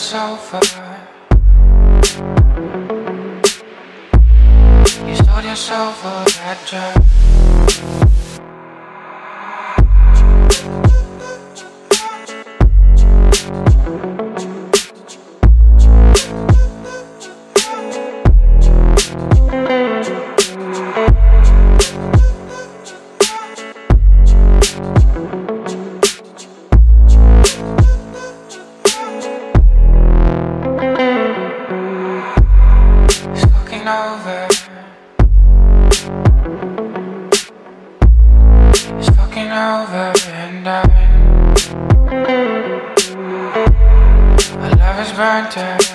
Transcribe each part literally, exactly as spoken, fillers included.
sofa. You sold your soul for that drug. Over. It's fucking over and I My love is burnt out.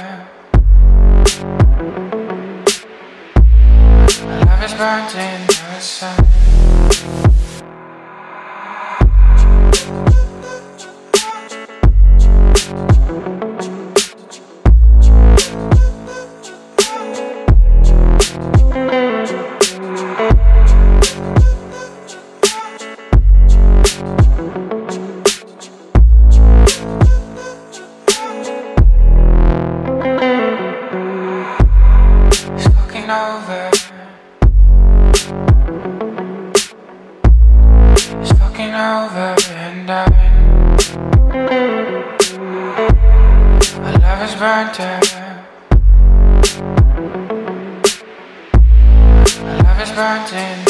My love is burnt in the sun. Over. It's fucking over and I My love is burnt out. My love is burnt in